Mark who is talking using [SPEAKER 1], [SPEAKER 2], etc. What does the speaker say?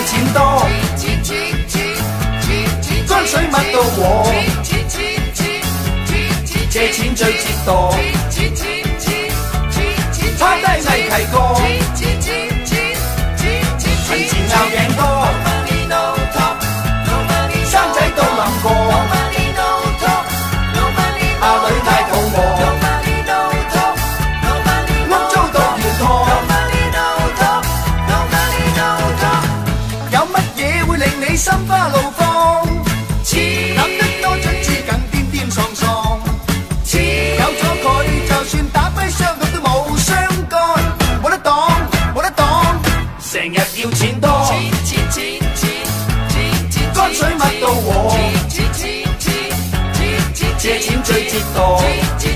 [SPEAKER 1] 錢多，乾水乜都和，借錢最折墮，趴低藝契哥，陳前拗頸多，生仔都諗過，阿女太肚餓。 心花怒放，諗得多準至更癲癲喪喪。有咗佢，就算打跛雙腳都冇相干，冇得擋，冇得擋。成日要錢多，乾水乜都和，借錢最折墮。